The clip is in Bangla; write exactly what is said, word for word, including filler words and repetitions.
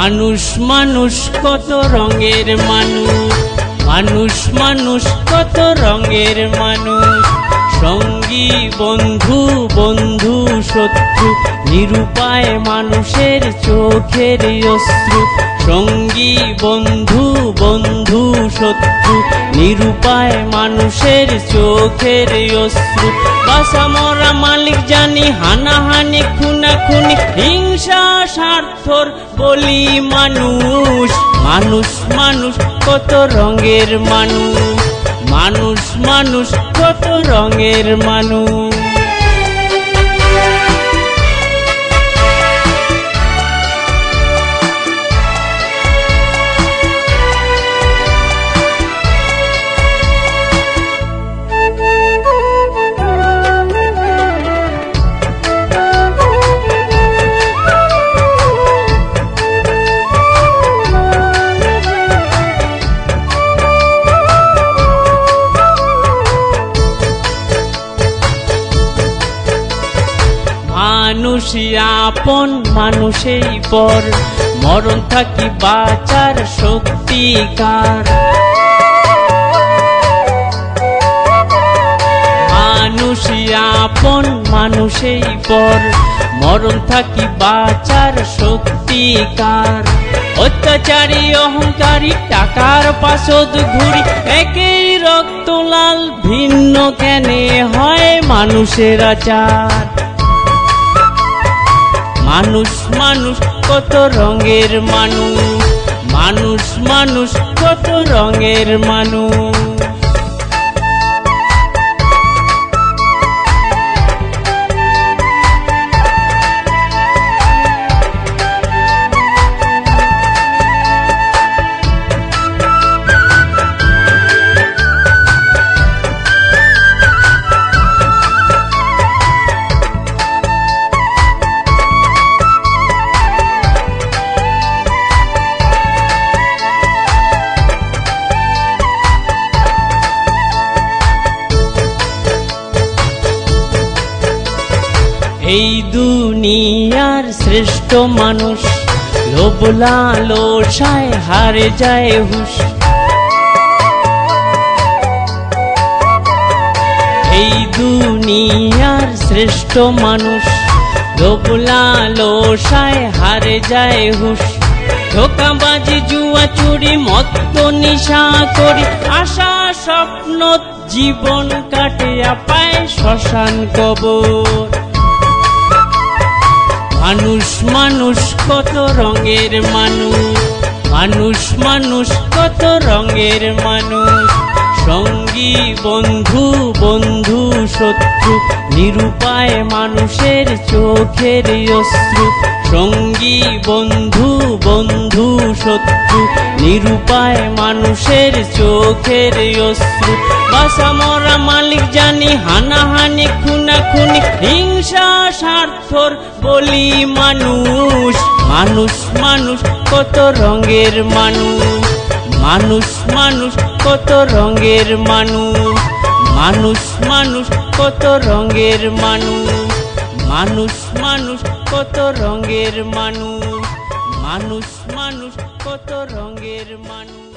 মানুষ মানুষ কত রঙের মানুষ, মানুষ মানুষ কত রঙের মানুষ। সঙ্গী বন্ধু বন্ধু শত্রু নিরুপায় মানুষের চোখের অশ্রু। সঙ্গী বন্ধু বন্ধু শত্রু নিরুপায় মানুষের চোখের অশ্রু। বাসা মরা মালিক জানি, হানাহানি খুনাখুনি হিংসা স্বার্থর বলি মানুষ। মানুষ মানুষ কত রঙের মানুষ, মানুষ মানুষ কত রঙের মানুষ। মানুষই আপন মানুষেই পর, মরণ থাকি বাঁচার শক্তিকার। মানুষই আপন মানুষেই পর, মরণ থাকি বাঁচার শক্তিকার। অত্যাচারী অহংকারী টাকার পাশদ ঘুরি, একই রক্ত লাল ভিন্ন কেনে হয় মানুষের আচার। মানুষ মানুষ কত রঙের মানুষ, মানুষ মানুষ কত রঙের মানুষ। এই দুনিয়ার শ্রেষ্ঠ মানুষ, লোভ লালসায় হারে যায় হুঁশ। এই দুনিয়ার শ্রেষ্ঠ মানুষ, লোভ লালসায় হারে যায় হুঁশ। ধোঁকাবাজি জুয়া চুরি মত্ত নিশা করি, আশা স্বপ্ন জীবন কাটে পায় শ্মশান কবর। মানুষ মানুষ কত রঙের মানুষ, মানুষ মানুষ কত রঙের মানুষ। সঙ্গী বন্ধু বন্ধু শত্রু নিরুপায় মানুষের চোখের অশ্রু। সঙ্গী বন্ধু বন্ধু শত্রু নিরুপায় মানুষের চোখের অশ্রু। বাসা মরা মালিক জানি, হানাহানি খুনাখুনি হিংসা স্বার্থর বলি মানুষ। মানুষ মানুষ কত রঙের মানুষ, মানুষ মানুষ কত রঙের মানুষ। মানুষ মানুষ কত রঙের মানুষ, মানুষ মানুষ কত রঙের মানুষ। মানুষ মানুষ কত রঙের মানুষ।